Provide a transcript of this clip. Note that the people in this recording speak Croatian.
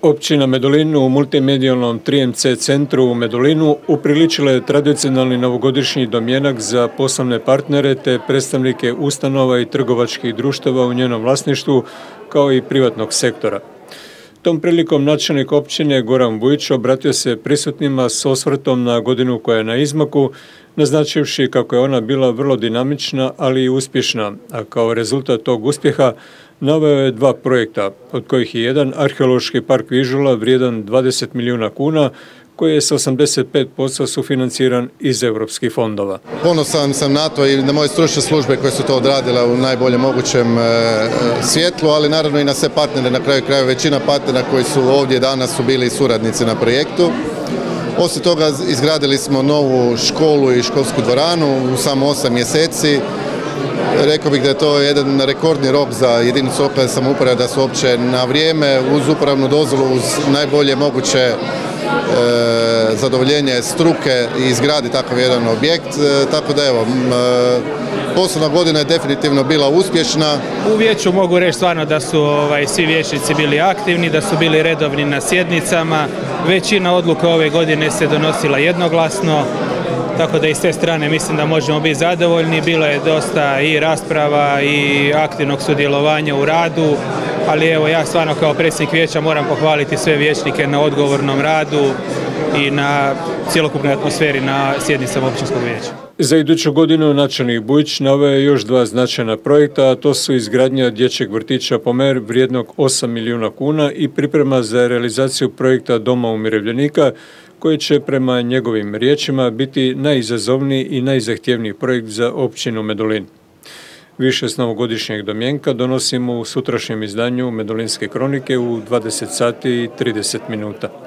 Općina Medulin u multimedijalnom 3MC centru u Medulinu upriličila je tradicionalni novogodišnji domjenak za poslovne partnere te predstavnike ustanova i trgovačkih društava u njenom vlasništvu kao i privatnog sektora. Tom prilikom načelnik općine Goran Vujić obratio se prisutnima s osvrtom na godinu koja je na izmaku, naznačivši kako je ona bila vrlo dinamična, ali i uspješna, a kao rezultat tog uspjeha naveo je 2 projekta, od kojih je jedan arheološki park Vižula vrijedan 20 milijuna kuna, koji je s 85% sufinanciran iz europskih fondova. Ponosan sam na to i na moje stručne službe koje su to odradile u najboljem mogućem svjetlu, ali naravno i na sve partnere, na kraju krajeva većina partnera koji su ovdje danas su bili suradnici na projektu. Osim toga izgradili smo novu školu i školsku dvoranu u samo 8 mjeseci. Rekao bih da je to jedan rekordni rok za jedinicu lokalne samouprave da su uopće na vrijeme uz upravnu dozvolu, uz najbolje moguće zadovoljenje struke i izgradi takav jedan objekt. Tako da evo, poslovna godina je definitivno bila uspješna. U vijeću mogu reći stvarno da su svi vijećnici bili aktivni, da su bili redovni na sjednicama. Većina odluka ove godine se donosila jednoglasno, tako da i s te strane mislim da možemo biti zadovoljni. Bilo je dosta i rasprava i aktivnog sudjelovanja u radu, ali evo ja stvarno kao predsjednik vijeća moram pohvaliti sve vijećnike na odgovornom radu i na cjelokupnoj atmosferi na sjednicama općinskog vijeća. Za iduću godinu načelnik Vujić naveo je još 2 značajna projekta, a to su izgradnja dječjeg vrtića Pomer vrijednog 8 milijuna kuna i priprema za realizaciju projekta Doma umirovljenika, koji će prema njegovim riječima biti najizazovniji i najzahtjevniji projekt za općinu Medulin. Više s novogodišnjeg domjenka donosimo u sutrašnjem izdanju Medulinske kronike u 20 sati i 30 minuta.